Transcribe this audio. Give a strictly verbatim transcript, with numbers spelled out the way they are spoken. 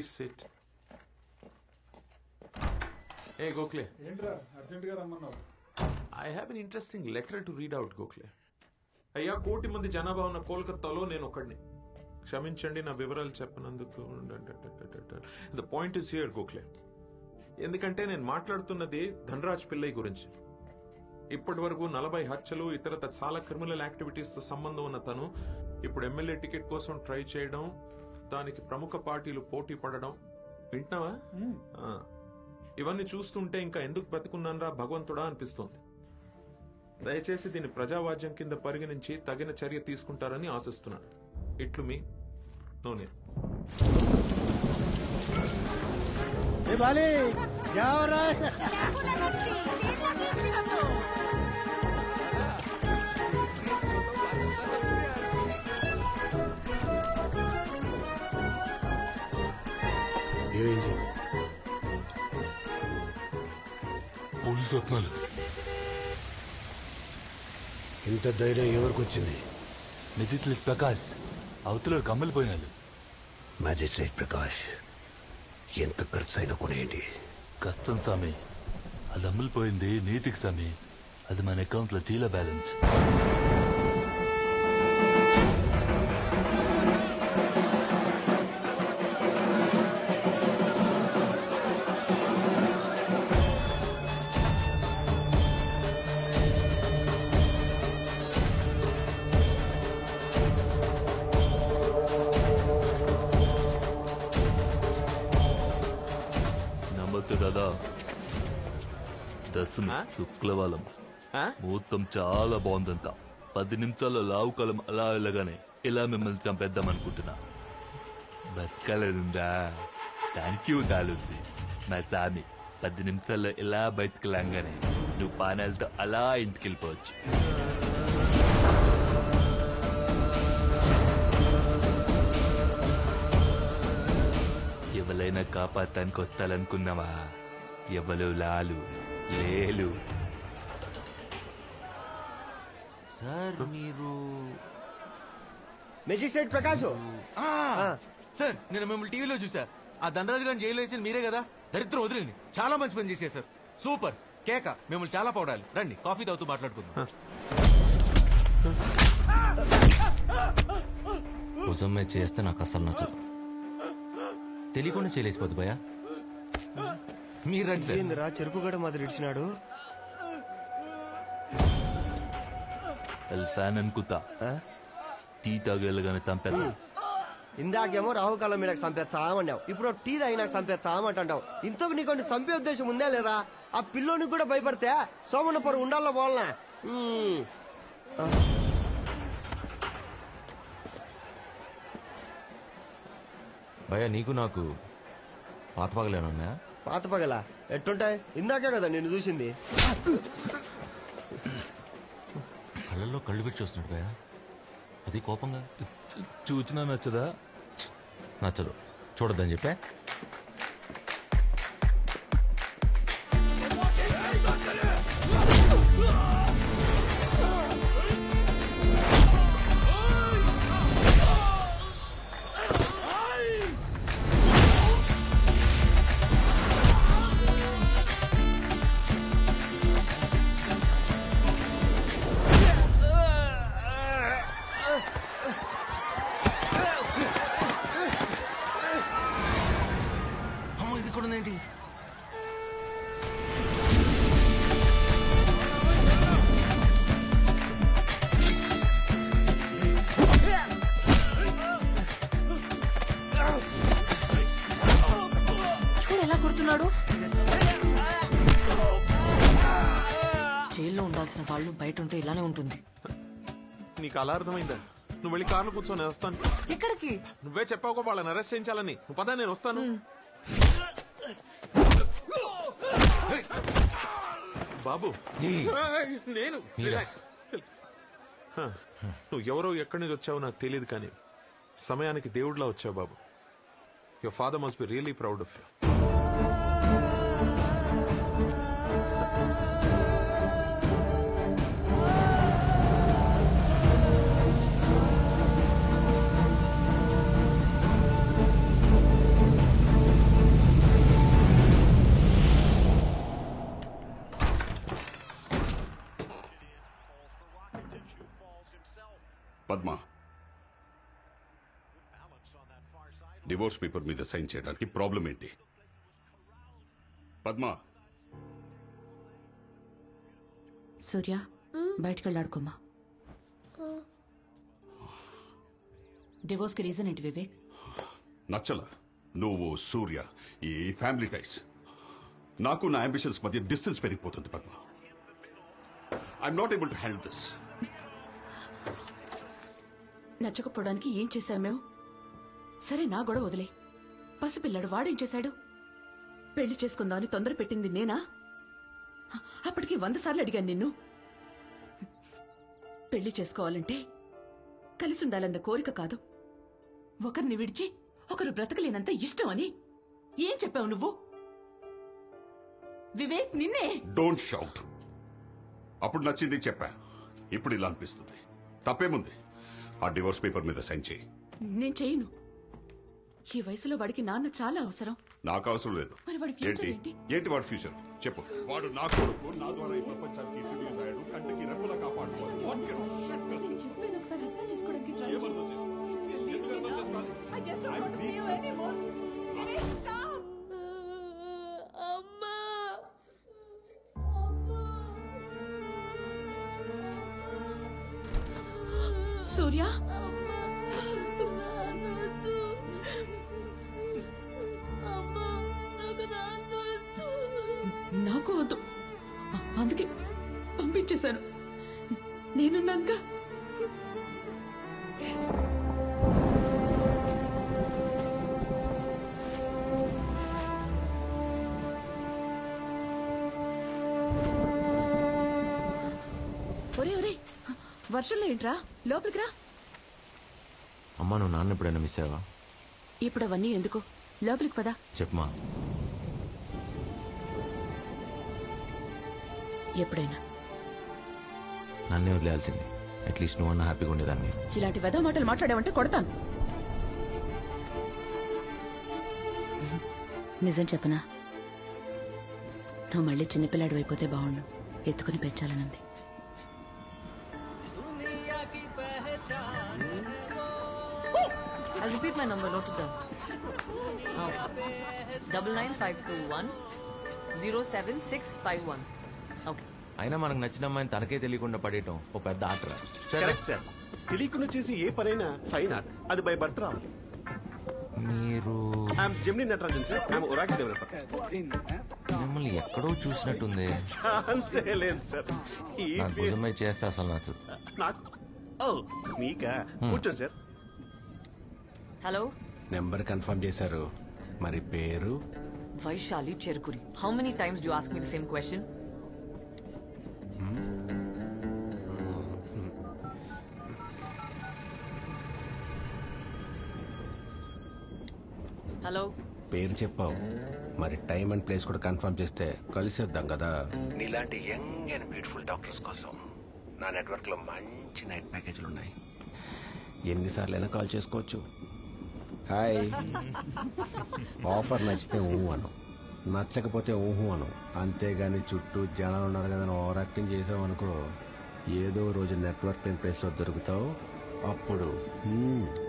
Please SIT. ఏ గోఖలే, ఏంట్రా urgent గా రమ్మన్నావు? I have an interesting letter to read out Gokhale. అయ్యా, కోటి మంది జనాభా ఉన్న కోల్కతాలో నేను ఒకడిని. క్షమించండి నా వివరాలు చెప్పనందుకు. The point is here Gokhale. ఎందుకంటే నేను మాట్లాడుతున్నది ధనరాజ్ పిల్లై గురించి. ఇప్పటి వరకు నలభై హత్యలు ఇతరత చాలా క్రిమినల్ యాక్టివిటీస్ తో సంబంధం ఉన్న తను ఇప్పుడు ఎమ్మెల్యే టికెట్ కోసం ట్రై చేయడం, దానికి ప్రముఖ పార్టీలు పోటీ పడడం వింటున్నావా? ఇవన్నీ చూస్తుంటే ఇంకా ఎందుకు బ్రతికున్నానరా భగవంతుడా అనిపిస్తోంది. దయచేసి దీన్ని ప్రజావాజ్యం కింద పరిగణించి తగిన చర్య తీసుకుంటారని ఆశిస్తున్నాను. ఇట్లు మీ నోనే. పోలీసు రత్నాలు. ఇంత ధైర్యం ఎవరికి వచ్చింది? మెజిస్ట్రేట్ ప్రకాష్ అవతల కమ్మలిపోయినాడు. మ్యాజిస్ట్రేట్ ప్రకాష్, ఎంత ఖర్చు అయినా కొనేయండి. కష్టం స్వామి, అది అమ్ములిపోయింది నీతికి స్వామి. అది మన అకౌంట్ లో జీలో బ్యాలెన్స్. దాదా దర్శనం శుక్లవాలం ముహూర్తం చాలా బాగుందంట. పది నిమిషాల్లో లావు కాలం అలా వెళ్ళగానే ఇలా మిమ్మల్ని చంపేద్దాం అనుకుంటున్నా. బతకాలనుందా? థ్యాంక్ యూ దాలుంది మా సామి. పది నిమిషాల్లో ఇలా బయటకు లాగానే నువ్వు పానాలతో అలా ఇంటికి వెళ్ళిపోవచ్చు. ఎవరైనా కాపాడటానికి వస్తాలనుకున్నావా? ఎవరు లాలు లేలు. సార్ మీరు మెజిస్ట్రేట్ ప్రకాష్ సార్, నేను మిమ్మల్ని టీవీలో చూసా. ఆ ధనరాజు గారిని జైలు వేసి మీరే కదా? దరిద్రం వదిలింది. చాలా మంచి పని చేశారు సార్. సూపర్ కేక. మిమ్మల్ని చాలా పౌడాలి. రండి కాఫీ తాగుతూ మాట్లాడుకుందాం. భుజమ్మే చేస్తే నాకు అసలు నచ్చదు. తెలియకుండా చేయలేసిపోద్దు భయ. మీరేందిరా చెరుకు గడ మాదిరి ఇచ్చినాడు? ఫ్యాన్ అనుకుంటా. టీ తాగేళ్ళగానే తంపేదా. ఇందాకేమో రాహుకాలం మీద చంపేస్తామన్నావు, ఇప్పుడు టీ తాగి నాకు చంపేస్తామంటావు. ఇంతకు నీకు చంపే ఉద్దేశం ఉందా లేదా? ఆ పిల్లోనికి కూడా భయపడితే సోమన పొర ఉండాలో పోలనా? భయ నీకు నాకు పాత పగలేనున్నా? పాత పగల ఎట్టుంటాయి? ఇందాకే కదా నేను చూసింది. కళ్ళల్లో కళ్ళు పెట్టి చూస్తున్నాడు భయ. అది కోపంగా. చూచినా నచ్చదా? నచ్చదు, చూడద్దని చెప్పా. జైల్లో ఉండాల్సిన వాళ్ళు బయట ఉంటే ఇలానే ఉంటుంది. నీకు అలా అర్థమైందా? నువ్వు వెళ్ళి కార్లో కూర్చొని వస్తాను. ఎక్కడికి? నువ్వే చెప్పావు వాళ్ళని అరెస్ట్ చేయించాలని. నువ్వు పదా, నేను వస్తాను. బాబు నేను నువ్వు ఎవరో ఎక్కడి నుంచి వచ్చావో నాకు తెలియదు, కానీ సమయానికి దేవుడిలా వచ్చావు బాబు. Your father must be really proud of you. Padma, divorce paper మీద సైన్ చేయడానికి ప్రాబ్లం ఏంటి? పద్మ, సూర్య బయటకు వెళ్ళాడుకోమ్మా. డివోర్స్ కి రీజన్ ఏంటి వివేక్? నచ్చల నువ్వు సూర్య ఈ ఫ్యామిలీ టైస్. నాకు నా అంబిషన్స్ మధ్య డిస్టెన్స్ పెరిగిపోతుంది Padma. I'm not able to handle this. నచ్చకపోవడానికి ఏం చేశావు మేము? సరే నా గొడవ వదిలే. పసిపిల్లాడు వాడేం చేశాడు? పెళ్లి చేసుకుందామని తొందర పెట్టింది నేనా? అప్పటికి వంద సార్లు అడిగాను నిన్ను. పెళ్లి చేసుకోవాలంటే కలిసి ఉండాలన్న కోరిక కాదు, ఒకరిని విడిచి ఒకరు బ్రతకలేనంత ఇష్టం అని ఏం చెప్పావు నువ్వు? వివేక్ నిన్నే. Don't shout. అప్పుడు నచ్చింది చెప్పా, ఇప్పుడు ఇలా అనిపిస్తుంది. తప్పేముంది? ఆ డివోర్స్ పేపర్ మీద సైన్ చేయి. నేను చేయను. ఈ వయసులో వాడికి నాన్న చాలా అవసరం. నాకు అవసరం లేదు. మరి వాడి ఫ్యూచర్ ఏంటి ఏంటి? ఏంటి వాడి ఫ్యూచర్ చెప్పు. వాడు నా కొడుకు, నా ద్వారా ఈ ప్రపంచానికి ఇంట్రడ్యూస్ అయ్యాడు. కంటికి రెప్పలా కాపాడుకోవాలి. What kind of shit is this? నేను చెప్పేది ఒకసారి అర్థం చేసుకోవడానికి try ఏం అర్థం చేసుకో? ఎందుకు అర్థం చేసుకోవాలి? I just don't want to see you anymore. Viవేక్, stop. అమ్మా. సూర్య, నాకు వద్దు, అందుకే పంపించేశాను. నేనున్నాక ఒరే ఒరే, వర్షంలో ఏంట్రా? లోపలికి రా. అమ్మా, నువ్వు నాన్న ఎప్పుడైనా మిస్ అయ్యావా? ఇప్పుడు అవన్నీ ఎందుకు, లోపలికి పదా. చెప్పమా. ఎప్పుడైనా నన్నే వదిలేయాల్సింది. అట్లీస్ట్ నువ్వు అన్న హ్యాపీగా ఉండేదాన్ని. ఇలాంటి వెధవ మాటలు మాట్లాడావంటే కొడతాను. నిజం చెప్పనా, నువ్వు మళ్ళీ చిన్నపిల్లాడు అయిపోతే బాగుండు. ఎత్తుకుని పెంచాలనుంది. I'll repeat my number, note it down. Okay. Double nine five two one zero seven six five one. Okay. అయినా మనకు నచ్చిన అమ్మాయిని తనకే తెలియకుండా పడేయటం ఓ పెద్ద ఆటరా. Correct sir. తెలియకుండా చేసి ఏ పనైనా ఫైన్ ఆర్ట్. అది బై బర్త్ రావాలి. మీరు I'm Gemini Natarajan sir. I'm Oracle developer. మిమ్మల్ని ఎక్కడో చూసినట్టుంది. ఛాన్సే లేదు సార్. ఈ నాకు భుజమై చేస్తే అసలు నచ్చదు. నాకు ఓ మీకా కూర్చోండి సార్. హలో, నెంబర్ కన్ఫర్మ్ చేశారు. మరి పేరు? Vaishali Cherukuri. How many times do you ask me the same question? Hello, పేరు చెప్పావు, మరి టైం అండ్ ప్లేస్ కూడా కన్ఫర్మ్ చేస్తే కలిసేద్దాం కదా. నీలాంటి యంగ్ అండ్ బ్యూటిఫుల్ డాక్టర్స్ కోసం నా నెట్వర్క్ లో మంచి నైట్ ప్యాకేజీలు ఉన్నాయి. ఎన్నిసార్లు అయినా కాల్ చేసుకోవచ్చు. హాయ్. ఆఫర్ నచ్చితే ఊహు అను, నచ్చకపోతే ఊహు అను. అంతేగాని చుట్టూ జనాలు ఉన్నారు కదా ఓవర్ యాక్టింగ్ చేసావు అనుకో, ఏదో రోజు నెట్వర్క్ లేని ప్లేస్ లో దొరుకుతావు. అప్పుడు